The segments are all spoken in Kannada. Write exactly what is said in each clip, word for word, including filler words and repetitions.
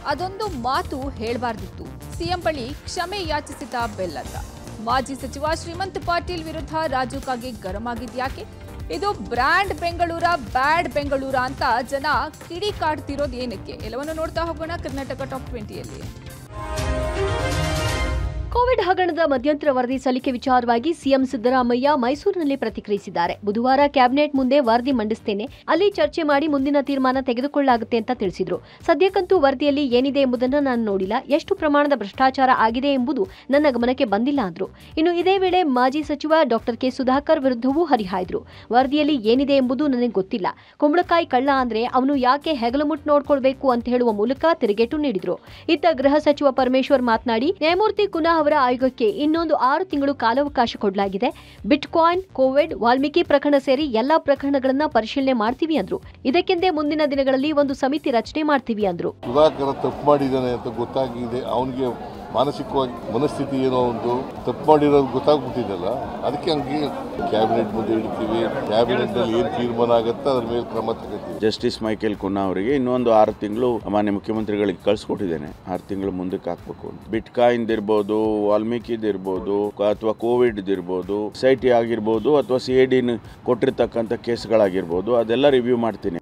ಅದೊಂದು ಮಾತು ಹೇಳಬಾರ್ದಿತ್ತು. ಸಿಎಂ ಬಳಿ ಕ್ಷಮೆ ಯಾಚಿಸಿದ ಬೆಲ್ಲತ್ತ. ಮಾಜಿ ಸಚಿವ ಶ್ರೀಮಂತ್ ಪಾಟೀಲ್ ವಿರುದ್ಧ ರಾಜು ಕಾಗೆ ಗರಂ ಆಗಿದ್ಯಾಕೆ? ಇದು ಬ್ರ್ಯಾಂಡ್ ಬೆಂಗಳೂರ ಬ್ಯಾಡ್ ಬೆಂಗಳೂರ ಅಂತ ಜನ ಕಿಡಿ ಕಾಡ್ತಿರೋದು ಏನಕ್ಕೆ? ಎಲ್ಲವನ್ನು ನೋಡ್ತಾ ಹೋಗೋಣ ಕರ್ನಾಟಕ ಟಾಪ್ ಟ್ವೆಂಟಿಯಲ್ಲಿ. ಕೋವಿಡ್ ಹಗರಣದ ಮಧ್ಯಂತರ ವರದಿ ಸಲ್ಲಿಕೆ ವಿಚಾರವಾಗಿ ಸಿಎಂ ಸಿದ್ದರಾಮಯ್ಯ ಮೈಸೂರಿನಲ್ಲಿ ಪ್ರತಿಕ್ರಿಯಿಸಿದ್ದಾರೆ. ಬುಧವಾರ ಕ್ಯಾಬಿನೆಟ್ ಮುಂದೆ ವರದಿ ಮಂಡಿಸುತ್ತೇನೆ, ಅಲ್ಲಿ ಚರ್ಚೆ ಮಾಡಿ ಮುಂದಿನ ತೀರ್ಮಾನ ತೆಗೆದುಕೊಳ್ಳಲಾಗುತ್ತೆ ಅಂತ ತಿಳಿಸಿದ್ರು. ಸದ್ಯಕ್ಕಂತೂ ವರದಿಯಲ್ಲಿ ಏನಿದೆ ಎಂಬುದನ್ನು ನಾನು ನೋಡಿಲ್ಲ, ಎಷ್ಟು ಪ್ರಮಾಣದ ಭ್ರಷ್ಟಾಚಾರ ಆಗಿದೆ ಎಂಬುದು ನನ್ನ ಗಮನಕ್ಕೆ ಬಂದಿಲ್ಲ ಅಂದ್ರು. ಇನ್ನು ಇದೇ ವೇಳೆ ಮಾಜಿ ಸಚಿವ ಡಾಕ್ಟರ್ ಕೆ ಸುಧಾಕರ್ ವಿರುದ್ಧವೂ ಹರಿಹಾಯ್ದ್ರು. ವರದಿಯಲ್ಲಿ ಏನಿದೆ ಎಂಬುದು ನನಗೆ ಗೊತ್ತಿಲ್ಲ, ಕುಂಬಳಕಾಯಿ ಕಳ್ಳ ಅಂದ್ರೆ ಅವನು ಯಾಕೆ ಹೆಗಲುಮುಟ್ಟು ನೋಡ್ಕೊಳ್ಬೇಕು ಅಂತ ಹೇಳುವ ಮೂಲಕ ತಿರುಗೇಟು ನೀಡಿದ್ರು. ಇತ್ತ ಗೃಹ ಸಚಿವ ಪರಮೇಶ್ವರ್ ಮಾತನಾಡಿ, ನ್ಯಾಯಮೂರ್ತಿ ಕುನಾ ಅವರ ಆಯೋಗಕ್ಕೆ ಇನ್ನೊಂದು ಆರು ತಿಂಗಳು ಕಾಲಾವಕಾಶ ಕೊಡಲಾಗಿದೆ. ಬಿಟ್ಕಾಯಿನ್, ಕೋವಿಡ್, ವಾಲ್ಮೀಕಿ ಪ್ರಕರಣ ಸೇರಿ ಎಲ್ಲಾ ಪ್ರಕರಣಗಳನ್ನ ಪರಿಶೀಲನೆ ಮಾಡ್ತೀವಿ ಅಂದ್ರು. ಇದಕ್ಕೆಂದೇ ಮುಂದಿನ ದಿನಗಳಲ್ಲಿ ಒಂದು ಸಮಿತಿ ರಚನೆ ಮಾಡ್ತೀವಿ ಅಂದ್ರು. ಸುಧಾಕರ್ ತಪ್ಪು ಮಾಡಿದ್ದಾನೆ ಅಂತ ಗೊತ್ತಾಗಿದೆ, ಅವನಿಗೆ ಮಾನಸಿಕವಾಗಿ ಮನಸ್ಥಿತಿ ಏನೋ ಒಂದು ತಪ್ಪು ಮಾಡಿರೋದು ಗೊತ್ತಾಗ್ಬಿಟ್ಟಿದೆಲ್ಲ, ಅದಕ್ಕೆ ಹಂಗೆ ಕ್ಯಾಬಿನೆಟ್ ಮುಂದೆ ಇಡ್ತೀವಿ. ಕ್ಯಾಬಿನೆಟ್ ನಲ್ಲಿ ಏನ್ ತೀರ್ಮಾನ ಆಗುತ್ತೆ ಅದ್ರ ಮೇಲೆ ಕ್ರಮ ತಗೋತೀವಿ. ಜಸ್ಟಿಸ್ ಮೈಕೇಲ್ ಕುನ್ನಾ ಅವರಿಗೆ ಇನ್ನೊಂದು ಆರು ತಿಂಗಳು ಮಾನ್ಯ ಮುಖ್ಯಮಂತ್ರಿಗಳಿಗೆ ಕಳ್ಸಿಕೊಟ್ಟಿದ್ದೇನೆ, ಆರು ತಿಂಗಳು ಮುಂದಕ್ಕೆ ಹಾಕ್ಬೇಕು. ಬಿಟ್ ಕಾಯಿನ್ ಇರ್ಬೋದು, ವಾಲ್ಮೀಕಿದ್ ಇರ್ಬೋದು, ಅಥವಾ ಕೋವಿಡ್ ಇರ್ಬೋದು, ಎಸ್ ಐ ಟಿ ಆಗಿರ್ಬೋದು, ಅಥವಾ ಸಿ ಐ ಡಿ ಕೊಟ್ಟಿರ್ತಕ್ಕಂಥ ಕೇಸ್ಗಳಾಗಿರ್ಬೋದು, ಅದೆಲ್ಲ ರಿವ್ಯೂ ಮಾಡ್ತೀನಿ.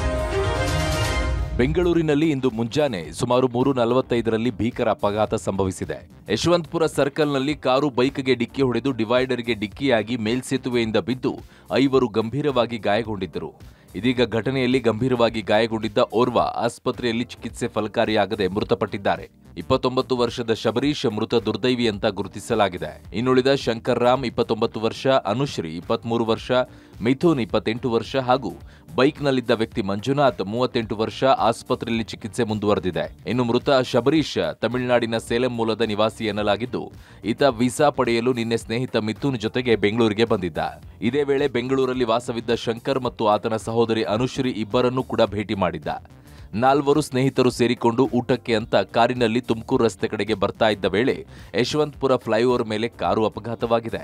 ಬೆಂಗಳೂರಿನಲ್ಲಿ ಇಂದು ಮುಂಜಾನೆ ಸುಮಾರು ಮೂರು ನಲವತ್ತೈದರಲ್ಲಿ ಭೀಕರ ಅಪಘಾತ ಸಂಭವಿಸಿದೆ. ಯಶವಂತಪುರ ಸರ್ಕಲ್ನಲ್ಲಿ ಕಾರು ಬೈಕ್ಗೆ ಡಿಕ್ಕಿ ಹೊಡೆದು ಡಿವೈಡರ್ಗೆ ಡಿಕ್ಕಿಯಾಗಿ ಮೇಲ್ಸೇತುವೆಯಿಂದ ಬಿದ್ದು ಐವರು ಗಂಭೀರವಾಗಿ ಗಾಯಗೊಂಡಿದ್ದರು. ಇದೀಗ ಘಟನೆಯಲ್ಲಿ ಗಂಭೀರವಾಗಿ ಗಾಯಗೊಂಡಿದ್ದ ಓರ್ವ ಆಸ್ಪತ್ರೆಯಲ್ಲಿ ಚಿಕಿತ್ಸೆ ಫಲಕಾರಿಯಾಗದೆ ಮೃತಪಟ್ಟಿದ್ದಾರೆ. ಇಪ್ಪತ್ತೊಂಬತ್ತು ವರ್ಷದ ಶಬರೀಶ್ ಮೃತ ದುರ್ದೈವಿ ಅಂತ ಗುರುತಿಸಲಾಗಿದೆ. ಇನ್ನುಳಿದ ಶಂಕರ್ ರಾಮ್ ಇಪ್ಪತ್ತೊಂಬತ್ತು ವರ್ಷ, ಅನುಶ್ರೀ ಇಪ್ಪತ್ಮೂರು ವರ್ಷ, ಮಿಥುನ್ ಇಪ್ಪತ್ತೆಂಟು ವರ್ಷ ಹಾಗೂ ಬೈಕ್ನಲ್ಲಿದ್ದ ವ್ಯಕ್ತಿ ಮಂಜುನಾಥ್ ಮೂವತ್ತೆಂಟು ವರ್ಷ ಆಸ್ಪತ್ರೆಯಲ್ಲಿ ಚಿಕಿತ್ಸೆ ಮುಂದುವರೆದಿದೆ. ಇನ್ನು ಮೃತ ಶಬರೀಶ್ ತಮಿಳುನಾಡಿನ ಸೇಲಂ ಮೂಲದ ನಿವಾಸಿ ಎನ್ನಲಾಗಿದ್ದು, ಈತ ವೀಸಾ ಪಡೆಯಲು ನಿನ್ನೆ ಸ್ನೇಹಿತ ಮಿಥುನ್ ಜೊತೆಗೆ ಬೆಂಗಳೂರಿಗೆ ಬಂದಿದ್ದ. ಇದೇ ವೇಳೆ ಬೆಂಗಳೂರಲ್ಲಿ ವಾಸವಿದ್ದ ಶಂಕರ್ ಮತ್ತು ಆತನ ಸಹೋದರಿ ಅನುಶ್ರೀ ಇಬ್ಬರನ್ನೂ ಕೂಡ ಭೇಟಿ ಮಾಡಿದ್ದ. ನಾಲ್ವರು ಸ್ನೇಹಿತರು ಸೇರಿಕೊಂಡು ಊಟಕ್ಕೆ ಅಂತ ಕಾರಿನಲ್ಲಿ ತುಮಕೂರು ರಸ್ತೆ ಕಡೆಗೆ ಬರ್ತಾ ಇದ್ದ ವೇಳೆ ಯಶವಂತಪುರ ಫ್ಲೈಓವರ್ ಮೇಲೆ ಕಾರು ಅಪಘಾತವಾಗಿದೆ.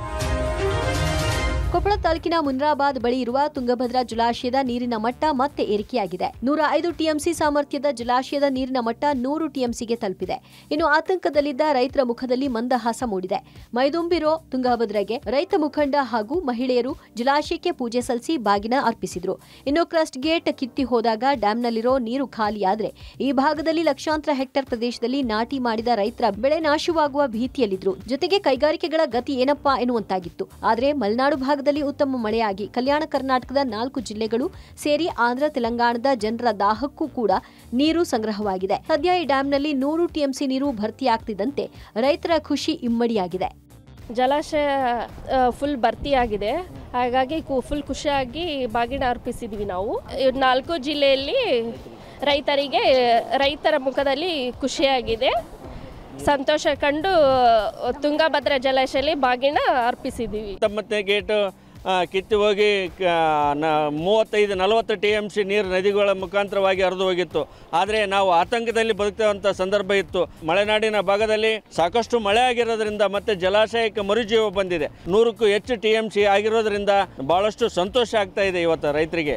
ಕೊಪ್ಪಳ ತಾಲೂಕಿನ ಮುನ್ರಾಬಾದ್ ಬಳಿ ಇರುವ ತುಂಗಭದ್ರಾ ಜಲಾಶಯದ ನೀರಿನ ಮಟ್ಟ ಮತ್ತೆ ಏರಿಕೆಯಾಗಿದೆ. ನೂರ ಐದು ಟಿಎಂಸಿ ಸಾಮರ್ಥ್ಯದ ಜಲಾಶಯದ ನೀರಿನ ಮಟ್ಟ ನೂರು ಟಿಎಂಸಿಗೆ ತಲುಪಿದೆ. ಇನ್ನು ಆತಂಕದಲ್ಲಿದ್ದ ರೈತರ ಮುಖದಲ್ಲಿ ಮಂದಹಾಸ ಮೂಡಿದೆ. ಮೈದುಂಬಿರೋ ತುಂಗಭದ್ರಾಗೆ ರೈತ ಮುಖಂಡ ಹಾಗೂ ಮಹಿಳೆಯರು ಜಲಾಶಯಕ್ಕೆ ಪೂಜೆ ಸಲ್ಲಿಸಿ ಬಾಗಿನ ಅರ್ಪಿಸಿದ್ರು. ಇನ್ನು ಕ್ರಸ್ಟ್ ಗೇಟ್ ಕಿತ್ತಿ ಹೋದಾಗ ಡ್ಯಾಂನಲ್ಲಿರೋ ನೀರು ಖಾಲಿಯಾದ್ರೆ ಈ ಭಾಗದಲ್ಲಿ ಲಕ್ಷಾಂತರ ಹೆಕ್ಟೇರ್ ಪ್ರದೇಶದಲ್ಲಿ ನಾಟಿ ಮಾಡಿದ ರೈತರ ಬೆಳೆ ನಾಶವಾಗುವ ಭೀತಿಯಲ್ಲಿದ್ರು. ಜೊತೆಗೆ ಕೈಗಾರಿಕೆಗಳ ಗತಿ ಏನಪ್ಪಾ ಎನ್ನುವಂತಾಗಿತ್ತು. ಆದರೆ ಮಲೆನಾಡು ಭಾಗ ಉತ್ತಮ ಮಳೆಯಾಗಿ ಕಲ್ಯಾಣ ಕರ್ನಾಟಕದ ನಾಲ್ಕು ಜಿಲ್ಲೆಗಳು ಸೇರಿ ಆಂಧ್ರ ತೆಲಂಗಾಣದ ಜನರ ದಾಹಕ್ಕೂ ಕೂಡ ನೀರು ಸಂಗ್ರಹವಾಗಿದೆ. ಸದ್ಯ ಈ ಡ್ಯಾಂನಲ್ಲಿ ನೂರು ಟಿಎಂಸಿ ನೀರು ಭರ್ತಿಯಾಗ್ತಿದ್ದಂತೆ ರೈತರ ಖುಷಿ ಇಮ್ಮಡಿಯಾಗಿದೆ. ಜಲಾಶಯ ಫುಲ್ ಭರ್ತಿಯಾಗಿದೆ, ಹಾಗಾಗಿ ಫುಲ್ ಖುಷಿಯಾಗಿ ಬಾಗಿನ ಅರ್ಪಿಸಿದ್ವಿ. ನಾವು ನಾಲ್ಕು ಜಿಲ್ಲೆಯಲ್ಲಿ ರೈತರಿಗೆ ರೈತರ ಮುಖದಲ್ಲಿ ಖುಷಿಯಾಗಿದೆ, ಸಂತೋಷ ಕಂಡು ತುಂಗಭದ್ರಾ ಜಲಾಶಯದಲ್ಲಿ ಬಾಗಿನ ಅರ್ಪಿಸಿದ್ದೀವಿ. ಮತ್ತೆ ಗೇಟ್ ಕಿತ್ತು ಹೋಗಿ ಮೂವತ್ತೈದು ನಲವತ್ತು ಟಿ ಎಮ್ ಸಿ ನೀರು ನದಿಗಳ ಮುಖಾಂತರವಾಗಿ ಹರಿದು ಹೋಗಿತ್ತು. ಆದರೆ ನಾವು ಆತಂಕದಲ್ಲಿ ಬದುಕುವಂಥ ಸಂದರ್ಭ ಇತ್ತು. ಮಲೆನಾಡಿನ ಭಾಗದಲ್ಲಿ ಸಾಕಷ್ಟು ಮಳೆ ಆಗಿರೋದ್ರಿಂದ ಮತ್ತೆ ಜಲಾಶಯಕ್ಕೆ ಮರುಜೀವ ಬಂದಿದೆ. ನೂರಕ್ಕೂ ಹೆಚ್ಚು ಟಿ ಎಮ್ ಸಿ ಆಗಿರೋದ್ರಿಂದ ಬಹಳಷ್ಟು ಸಂತೋಷ ಆಗ್ತಾ ಇದೆ ಇವತ್ತು ರೈತರಿಗೆ.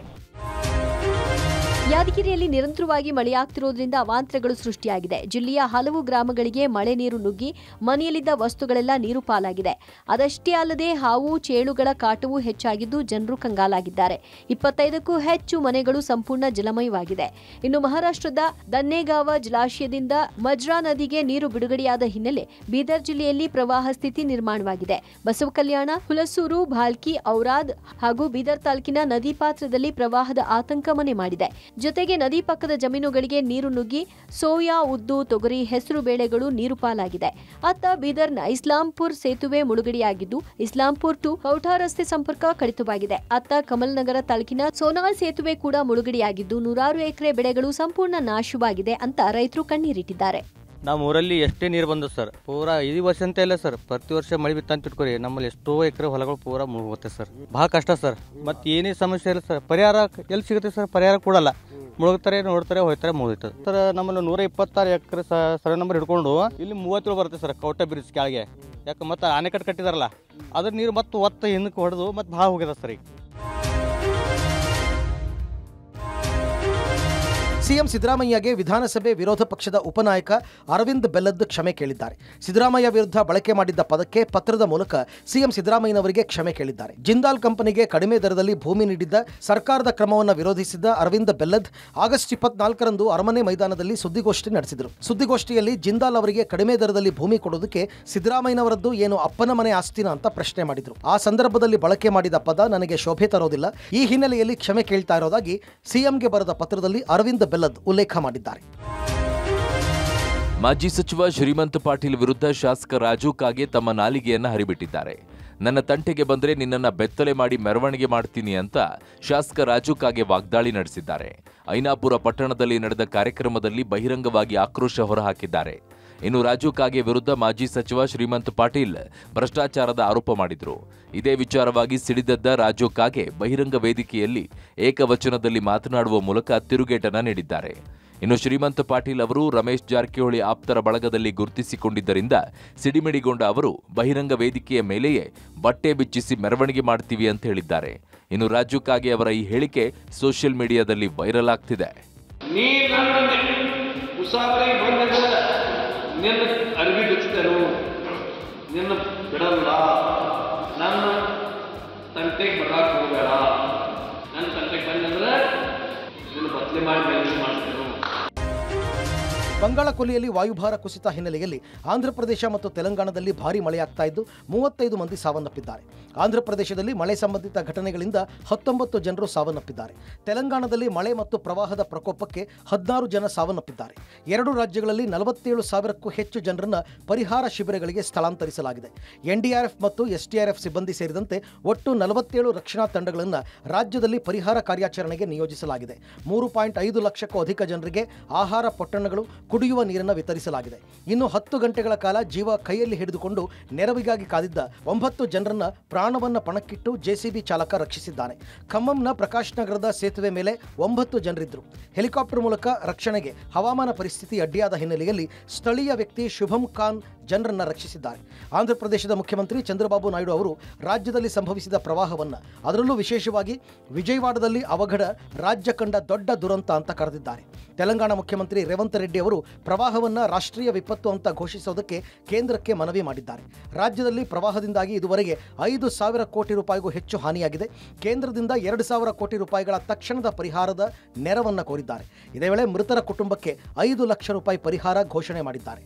ಯಾದಗಿರಿಯಲ್ಲಿ ನಿರಂತರವಾಗಿ ಮಳೆಯಾಗ್ತಿರೋದ್ರಿಂದ ಅವಾಂತರಗಳು ಸೃಷ್ಟಿಯಾಗಿದೆ. ಜಿಲ್ಲೆಯ ಹಲವು ಗ್ರಾಮಗಳಿಗೆ ಮಳೆ ನೀರು ನುಗ್ಗಿ ಮನೆಯಲ್ಲಿದ್ದ ವಸ್ತುಗಳೆಲ್ಲ ನೀರು ಪಾಲಾಗಿದೆ. ಅದಷ್ಟೇ ಅಲ್ಲದೆ ಹಾವು ಚೇಳುಗಳ ಕಾಟವೂ ಹೆಚ್ಚಾಗಿದ್ದು ಜನರು ಕಂಗಾಲಾಗಿದ್ದಾರೆ. ಇಪ್ಪತ್ತೈದಕ್ಕೂ ಹೆಚ್ಚು ಮನೆಗಳು ಸಂಪೂರ್ಣ ಜಲಮಯವಾಗಿದೆ. ಇನ್ನು ಮಹಾರಾಷ್ಟ್ರದ ದನ್ನೇಗಾವ ಜಲಾಶಯದಿಂದ ಮಜ್ರಾ ನದಿಗೆ ನೀರು ಬಿಡುಗಡೆಯಾದ ಹಿನ್ನೆಲೆ ಬೀದರ್ ಜಿಲ್ಲೆಯಲ್ಲಿ ಪ್ರವಾಹ ಸ್ಥಿತಿ ನಿರ್ಮಾಣವಾಗಿದೆ. ಬಸವಕಲ್ಯಾಣ, ಹುಲಸೂರು, ಭಾಲ್ಕಿ, ಔರಾದ್ ಹಾಗೂ ಬೀದರ್ ತಾಲೂಕಿನ ನದಿ ಪಾತ್ರದಲ್ಲಿ ಪ್ರವಾಹದ ಆತಂಕ ಮನೆ ಮಾಡಿದೆ. ಜೊತೆಗೆ ನದಿ ಪಕ್ಕದ ಜಮೀನುಗಳಿಗೆ ನೀರು ನುಗ್ಗಿ ಸೋಯಾ, ಉದ್ದು, ತೊಗರಿ, ಹೆಸರು ಬೇಳೆಗಳು ನೀರು ಪಾಲಾಗಿದೆ. ಅತ್ತ ಬೀದರ್ನ ಇಸ್ಲಾಂಪುರ್ ಸೇತುವೆ ಮುಳುಗಡೆಯಾಗಿದ್ದು ಇಸ್ಲಾಂಪುರ್ ಟು ಕೌಠಾ ರಸ್ತೆ ಸಂಪರ್ಕ ಕಡಿತವಾಗಿದೆ. ಅತ್ತ ಕಮಲ್ನಗರ ತಾಲೂಕಿನ ಸೋನಾಲ್ ಸೇತುವೆ ಕೂಡ ಮುಳುಗಡೆಯಾಗಿದ್ದು ನೂರಾರು ಎಕರೆ ಬೆಳೆಗಳು ಸಂಪೂರ್ಣ ನಾಶವಾಗಿದೆ ಅಂತ ರೈತರು ಕಣ್ಣೀರಿಟ್ಟಿದ್ದಾರೆ. ನಮ್ಮ ಊರಲ್ಲಿ ಎಷ್ಟೇ ನೀರು ಬಂದ ಸರ್, ಪೂರಾ ಈ ವರ್ಷ ಅಂತ ಇಲ್ಲ ಸರ್, ಪ್ರತಿ ವರ್ಷ ಮಳೆ ಬಿತ್ತ ಅಂತ ಇಟ್ಕೊರಿ ನಮ್ಮಲ್ಲಿ ಎಷ್ಟೋ ಎಕರೆ ಹೊಲಗಳು ಪೂರಾ ಮುಳುಗುತ್ತೆ ಸರ್. ಬಹಳ ಕಷ್ಟ ಸರ್. ಮತ್ತೆ ಏನೇ ಸಮಸ್ಯೆ ಇಲ್ಲ ಸರ್, ಪರಿಹಾರ ಎಲ್ಲಿ ಸಿಗುತ್ತೆ ಸರ್? ಪರಿಹಾರ ಕೊಡಲ್ಲ, ಮುಳುಗ್ತಾರೆ, ನೋಡ್ತಾರೆ, ಹೋಗ್ತಾರೆ, ಮುಳುಗ್ತಾರೆ ಸರ್. ನಮ್ಮಲ್ಲಿ ನೂರ ಇಪ್ಪತ್ತಾರು ಎಕರೆ ಸರ್ವೆ ನಂಬರ್ ಹಿಡ್ಕೊಂಡು ಇಲ್ಲಿ ಮೂವತ್ತೇಳು ಬರುತ್ತೆ ಸರ್ ಕೌಟ ಬ್ರಿಡ್ಜ್ ಕೆಳಗೆ. ಯಾಕೆ ಮತ್ತೆ ಆನೆಕಟ್ಟು ಕಟ್ಟಿದಾರಲ್ಲ, ಅದ್ರ ನೀರು ಮತ್ತೆ ಒತ್ತ ಹಿಂದಕ್ಕೆ ಹೊಡೆದು ಮತ್ತೆ ಭಾಳ ಹೋಗಿದೆ ಸರ್. ಈಗ ಸಿಎಂ ಸಿದ್ದರಾಮಯ್ಯಗೆ ವಿಧಾನಸಭೆ ವಿರೋಧ ಪಕ್ಷದ ಉಪನಾಯಕ ಅರವಿಂದ್ ಬೆಲ್ಲದ್ ಕ್ಷಮೆ ಕೇಳಿದ್ದಾರೆ. ಸಿದ್ದರಾಮಯ್ಯ ವಿರುದ್ಧ ಬಳಕೆ ಮಾಡಿದ್ದ ಪದಕ್ಕೆ ಪತ್ರದ ಮೂಲಕ ಸಿಎಂ ಸಿದ್ದರಾಮಯ್ಯನವರಿಗೆ ಕ್ಷಮೆ ಕೇಳಿದ್ದಾರೆ. ಜಿಂದಾಲ್ ಕಂಪನಿಗೆ ಕಡಿಮೆ ದರದಲ್ಲಿ ಭೂಮಿ ನೀಡಿದ್ದ ಸರ್ಕಾರದ ಕ್ರಮವನ್ನು ವಿರೋಧಿಸಿದ್ದ ಅರವಿಂದ್ ಬೆಲ್ಲದ್ ಆಗಸ್ಟ್ ಇಪ್ಪತ್ನಾಲ್ಕರಂದು ಅರಮನೆ ಮೈದಾನದಲ್ಲಿ ಸುದ್ದಿಗೋಷ್ಠಿ ನಡೆಸಿದರು. ಸುದ್ದಿಗೋಷ್ಠಿಯಲ್ಲಿ ಜಿಂದಾಲ್ ಅವರಿಗೆ ಕಡಿಮೆ ದರದಲ್ಲಿ ಭೂಮಿ ಕೊಡುವುದಕ್ಕೆ ಸಿದ್ದರಾಮಯ್ಯನವರದ್ದು ಏನು ಅಪ್ಪನ ಮನೆ ಆಸ್ತಿನ ಅಂತ ಪ್ರಶ್ನೆ ಮಾಡಿದರು. ಆ ಸಂದರ್ಭದಲ್ಲಿ ಬಳಕೆ ಮಾಡಿದ ಪದ ನನಗೆ ಶೋಭೆ ತರೋದಿಲ್ಲ. ಈ ಹಿನ್ನೆಲೆಯಲ್ಲಿ ಕ್ಷಮೆ ಕೇಳ್ತಾ ಇರೋದಾಗಿ ಸಿಎಂಗೆ ಬರೆದ ಪತ್ರದಲ್ಲಿ ಅರವಿಂದ್ ಬೆಲ್ಲದ್ ಉಲ್ಲೇಖ ಮಾಡಿದ್ದಾರೆ. ಮಾಜಿ ಸಚಿವ ಶ್ರೀಮಂತ್ ಪಾಟೀಲ್ ವಿರುದ್ಧ ಶಾಸಕ ರಾಜು ಕಾಗೆ ತಮ್ಮ ನಾಲಿಗೆಯನ್ನ ಹರಿಬಿಟ್ಟಿದ್ದಾರೆ. ನನ್ನ ತಂಟೆಗೆ ಬಂದ್ರೆ ನಿನ್ನನ್ನ ಬೆತ್ತಲೆ ಮಾಡಿ ಮೆರವಣಿಗೆ ಮಾಡ್ತೀನಿ ಅಂತ ಶಾಸಕ ರಾಜು ಕಾಗೆ ವಾಗ್ದಾಳಿ ನಡೆಸಿದ್ದಾರೆ. ಐನಾಪುರ ಪಟ್ಟಣದಲ್ಲಿ ನಡೆದ ಕಾರ್ಯಕ್ರಮದಲ್ಲಿ ಬಹಿರಂಗವಾಗಿ ಆಕ್ರೋಶ ಹೊರಹಾಕಿದ್ದಾರೆ. ಇನ್ನು ರಾಜು ಕಾಗೆ ವಿರುದ್ಧ ಮಾಜಿ ಸಚಿವ ಶ್ರೀಮಂತ್ ಪಾಟೀಲ್ ಭ್ರಷ್ಟಾಚಾರದ ಆರೋಪ ಮಾಡಿದ್ರು. ಇದೇ ವಿಚಾರವಾಗಿ ಸಿಡಿದದ್ದ ರಾಜು ಕಾಗೆ ಬಹಿರಂಗ ವೇದಿಕೆಯಲ್ಲಿ ಏಕವಚನದಲ್ಲಿ ಮಾತನಾಡುವ ಮೂಲಕ ತಿರುಗೇಟನ ನೀಡಿದ್ದಾರೆ. ಇನ್ನು ಶ್ರೀಮಂತ್ ಪಾಟೀಲ್ ಅವರು ರಮೇಶ್ ಜಾರಕಿಹೊಳಿ ಆಪ್ತರ ಬಳಗದಲ್ಲಿ ಗುರುತಿಸಿಕೊಂಡಿದ್ದರಿಂದ ಸಿಡಿಮಿಡಿಗೊಂಡ ಅವರು ಬಹಿರಂಗ ವೇದಿಕೆಯ ಮೇಲೆಯೇ ಬಟ್ಟೆ ಬಿಚ್ಚಿಸಿ ಮೆರವಣಿಗೆ ಮಾಡ್ತೀವಿ ಅಂತ ಹೇಳಿದ್ದಾರೆ. ಇನ್ನು ರಾಜು ಕಾಗೆ ಅವರ ಈ ಹೇಳಿಕೆ ಸೋಷಿಯಲ್ ಮೀಡಿಯಾದಲ್ಲಿ ವೈರಲ್ ಆಗ್ತಿದೆ. ನಿನ್ನ ಅರ್ಬಿ ಬಿಚ್ಚತೇನು, ನಿನ್ನ ಬಿಡಲ್ಲ, ನನ್ನ ತಂಟೆಗೆ ಬರಾಕ್ ಹೋಗಬೇಡ, ನನ್ನ ತಂಟೆಗೆ ಬಂದಂದ್ರೆ ನಿನ್ನ ಬದಲಿ ಮಾಡಿ ಮೆರವಣಿಗೆ ಮಾಡ್ತೇನೆ. ಬಂಗಾಳ ಕೊಲ್ಲಿಯಲ್ಲಿ ವಾಯುಭಾರ ಕುಸಿತ ಹಿನ್ನೆಲೆಯಲ್ಲಿ ಆಂಧ್ರಪ್ರದೇಶ ಮತ್ತು ತೆಲಂಗಾಣದಲ್ಲಿ ಭಾರೀ ಮಳೆಯಾಗ್ತಾ ಇದ್ದು ಮೂವತ್ತೈದು ಮಂದಿ ಸಾವನ್ನಪ್ಪಿದ್ದಾರೆ. ಆಂಧ್ರಪ್ರದೇಶದಲ್ಲಿ ಮಳೆ ಸಂಬಂಧಿತ ಘಟನೆಗಳಿಂದ ಹತ್ತೊಂಬತ್ತು ಜನರು ಸಾವನ್ನಪ್ಪಿದ್ದಾರೆ. ತೆಲಂಗಾಣದಲ್ಲಿ ಮಳೆ ಮತ್ತು ಪ್ರವಾಹದ ಪ್ರಕೋಪಕ್ಕೆ ಹದಿನಾರು ಜನ ಸಾವನ್ನಪ್ಪಿದ್ದಾರೆ. ಎರಡು ರಾಜ್ಯಗಳಲ್ಲಿ ನಲವತ್ತೇಳು ಸಾವಿರಕ್ಕೂ ಹೆಚ್ಚು ಜನರನ್ನು ಪರಿಹಾರ ಶಿಬಿರಗಳಿಗೆ ಸ್ಥಳಾಂತರಿಸಲಾಗಿದೆ. ಎನ್ಡಿಆರ್ಎಫ್ ಮತ್ತು ಎಸ್ಡಿಆರ್ಎಫ್ ಸಿಬ್ಬಂದಿ ಸೇರಿದಂತೆ ಒಟ್ಟು ನಲವತ್ತೇಳು ರಕ್ಷಣಾ ತಂಡಗಳನ್ನು ರಾಜ್ಯದಲ್ಲಿ ಪರಿಹಾರ ಕಾರ್ಯಾಚರಣೆಗೆ ನಿಯೋಜಿಸಲಾಗಿದೆ. ಮೂರು ಪಾಯಿಂಟ್ ಐದು ಲಕ್ಷಕ್ಕೂ ಅಧಿಕ ಜನರಿಗೆ ಆಹಾರ ಪೊಟ್ಟಣಗಳು, ಕುಡಿಯುವ ನೀರನ್ನು ವಿತರಿಸಲಾಗಿದೆ. ಇನ್ನು ಹತ್ತು ಗಂಟೆಗಳ ಕಾಲ ಜೀವ ಕೈಯಲ್ಲಿ ಹಿಡಿದುಕೊಂಡು ನೆರವಿಗಾಗಿ ಕಾದಿದ್ದ ಒಂಬತ್ತು ಜನರನ್ನ ಪ್ರಾಣವನ್ನ ಪಣಕ್ಕಿಟ್ಟು ಜೆಸಿಬಿ ಚಾಲಕ ರಕ್ಷಿಸಿದ್ದಾನೆ. ಖಮ್మంನ ಪ್ರಕಾಶ್ ನಗರದ ಸೇತುವೆ ಮೇಲೆ ಒಂಬತ್ತು ಜನರಿದ್ದರು. ಹೆಲಿಕಾಪ್ಟರ್ ಮೂಲಕ ರಕ್ಷಣೆಗೆ ಹವಾಮಾನ ಪರಿಸ್ಥಿತಿ ಅಡ್ಡಿಯಾದ ಹಿನ್ನೆಲೆಯಲ್ಲಿ ಸ್ಥಳೀಯ ವ್ಯಕ್ತಿ ಶುಭಂ ಖಾನ್ ಜನರನ್ನ ರಕ್ಷಿಸಿದ್ದಾರೆ. ಆಂಧ್ರಪ್ರದೇಶದ ಮುಖ್ಯಮಂತ್ರಿ ಚಂದ್ರಬಾಬು ನಾಯ್ಡು ಅವರು ರಾಜ್ಯದಲ್ಲಿ ಸಂಭವಿಸಿದ ಪ್ರವಾಹವನ್ನು, ಅದರಲ್ಲೂ ವಿಶೇಷವಾಗಿ ವಿಜಯವಾಡದಲ್ಲಿ ಅವಘಡ ರಾಜ್ಯ ಕಂಡ ದೊಡ್ಡ ದುರಂತ ಅಂತ ಕರೆದಿದ್ದಾರೆ. ತೆಲಂಗಾಣ ಮುಖ್ಯಮಂತ್ರಿ ರೇವಂತ್ ರೆಡ್ಡಿ ಅವರು ಪ್ರವಾಹವನ್ನು ರಾಷ್ಟ್ರೀಯ ವಿಪತ್ತು ಅಂತ ಘೋಷಿಸೋದಕ್ಕೆ ಕೇಂದ್ರಕ್ಕೆ ಮನವಿ ಮಾಡಿದ್ದಾರೆ. ರಾಜ್ಯದಲ್ಲಿ ಪ್ರವಾಹದಿಂದಾಗಿ ಇದುವರೆಗೆ ಐದು ಸಾವಿರ ಕೋಟಿ ರೂಪಾಯಿಗೂ ಹೆಚ್ಚು ಹಾನಿಯಾಗಿದೆ. ಕೇಂದ್ರದಿಂದ ಎರಡು ಸಾವಿರ ಕೋಟಿ ರೂಪಾಯಿಗಳ ತಕ್ಷಣದ ಪರಿಹಾರದ ನೆರವನ್ನು ಕೋರಿದ್ದಾರೆ. ಇದೇ ವೇಳೆ ಮೃತರ ಕುಟುಂಬಕ್ಕೆ ಐದು ಲಕ್ಷ ರೂಪಾಯಿ ಪರಿಹಾರ ಘೋಷಣೆ ಮಾಡಿದ್ದಾರೆ.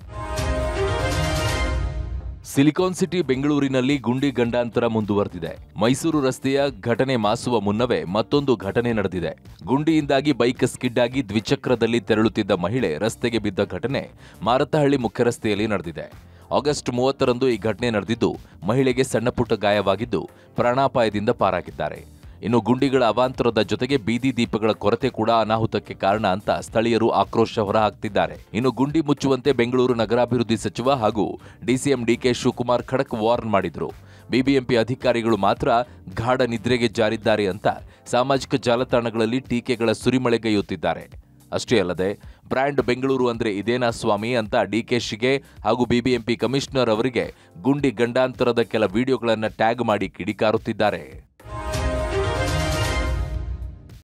ಸಿಲಿಕಾನ್ ಸಿಟಿ ಬೆಂಗಳೂರಿನಲ್ಲಿ ಗುಂಡಿ ಗಂಡಾಂತರ ಮುಂದುವರೆದಿದೆ. ಮೈಸೂರು ರಸ್ತೆಯ ಘಟನೆ ಮಾಸುವ ಮುನ್ನವೇ ಮತ್ತೊಂದು ಘಟನೆ ನಡೆದಿದೆ. ಗುಂಡಿಯಿಂದಾಗಿ ಬೈಕ್ ಸ್ಕಿಡ್ ಆಗಿ ದ್ವಿಚಕ್ರದಲ್ಲಿ ತೆರಳುತ್ತಿದ್ದ ಮಹಿಳೆ ರಸ್ತೆಗೆ ಬಿದ್ದ ಘಟನೆ ಮಾರತಹಳ್ಳಿ ಮುಖ್ಯ ರಸ್ತೆಯಲ್ಲಿ ನಡೆದಿದೆ. ಆಗಸ್ಟ್ ಮೂವತ್ತರಂದು ಈ ಘಟನೆ ನಡೆದಿದ್ದು ಮಹಿಳೆಗೆ ಸಣ್ಣಪುಟ್ಟ ಗಾಯವಾಗಿದ್ದು ಪ್ರಾಣಾಪಾಯದಿಂದ ಪಾರಾಗಿದ್ದಾರೆ. ಇನ್ನು ಗುಂಡಿಗಳ ಅವಾಂತರದ ಜೊತೆಗೆ ಬೀದಿ ದೀಪಗಳ ಕೊರತೆ ಕೂಡ ಅನಾಹುತಕ್ಕೆ ಕಾರಣ ಅಂತ ಸ್ಥಳೀಯರು ಆಕ್ರೋಶ ಹೊರಹಾಕ್ತಿದ್ದಾರೆ. ಇನ್ನು ಗುಂಡಿ ಮುಚ್ಚುವಂತೆ ಬೆಂಗಳೂರು ನಗರಾಭಿವೃದ್ಧಿ ಸಚಿವ ಹಾಗೂ ಡಿಸಿಎಂ ಡಿಕೆ ಶಿವಕುಮಾರ್ ಖಡಕ್ ವಾರ್ನ್ ಮಾಡಿದ್ರು. ಬಿಬಿಎಂಪಿ ಅಧಿಕಾರಿಗಳು ಮಾತ್ರ ಗಾಢ ನಿದ್ರೆಗೆ ಜಾರಿದ್ದಾರೆ ಅಂತ ಸಾಮಾಜಿಕ ಜಾಲತಾಣಗಳಲ್ಲಿ ಟೀಕೆಗಳ ಸುರಿಮಳೆಗೈಯುತ್ತಿದ್ದಾರೆ. ಅಷ್ಟೇ ಅಲ್ಲದೆ ಬ್ರ್ಯಾಂಡ್ ಬೆಂಗಳೂರು ಅಂದ್ರೆ ಇದೇನಾ ಸ್ವಾಮಿ ಅಂತ ಡಿಕೆಶಿಗೆ ಹಾಗೂ ಬಿಬಿಎಂಪಿ ಕಮಿಷನರ್ ಅವರಿಗೆ ಗುಂಡಿ ಗಂಡಾಂತರದ ಕೆಲ ವಿಡಿಯೋಗಳನ್ನು ಟ್ಯಾಗ್ ಮಾಡಿ ಕಿಡಿಕಾರುತ್ತಿದ್ದಾರೆ.